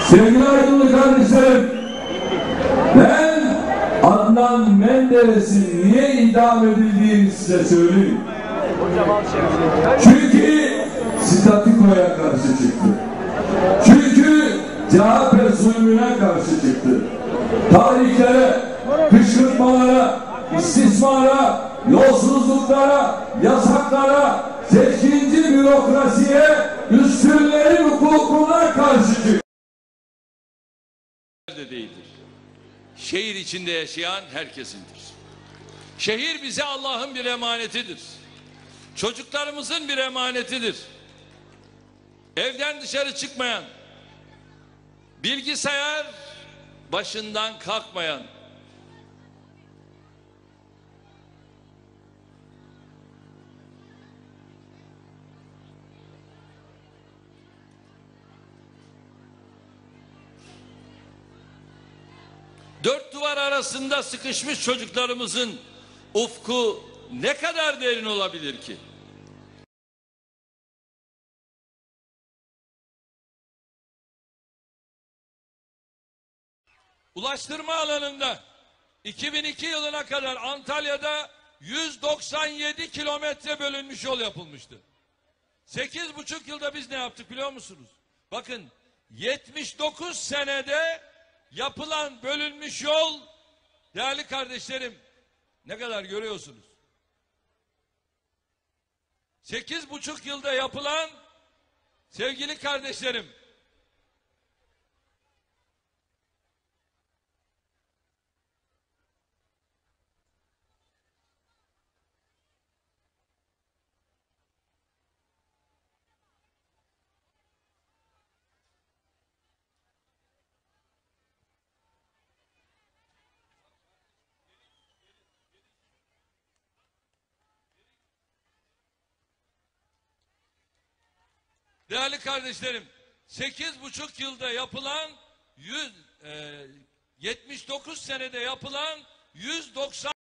Sevgili Aydınlı kardeşlerim, ben Adnan Menderes'in niye idam edildiğini size söyleyeyim. Çünkü statikoya karşı çıktı. Çünkü CHP zulmüne karşı çıktı. Tarihlere, kışkırtmalara, istismara, yolsuzluklara, yasaklara, seçkinci bürokrasiye, üstünlerin hukukuna karşı çıktı. De değildir. Şehir içinde yaşayan herkesindir. Şehir bize Allah'ın bir emanetidir. Çocuklarımızın bir emanetidir. Evden dışarı çıkmayan, bilgisayar başından kalkmayan, dört duvar arasında sıkışmış çocuklarımızın ufku ne kadar derin olabilir ki? Ulaştırma alanında 2002 yılına kadar Antalya'da 197 kilometre bölünmüş yol yapılmıştı. 8,5 yılda biz ne yaptık biliyor musunuz? Bakın 79 senede yapılan bölünmüş yol, değerli kardeşlerim, ne kadar görüyorsunuz? 8,5 yılda yapılan, sevgili kardeşlerim, değerli kardeşlerim, 8,5 yılda yapılan 79 senede yapılan 190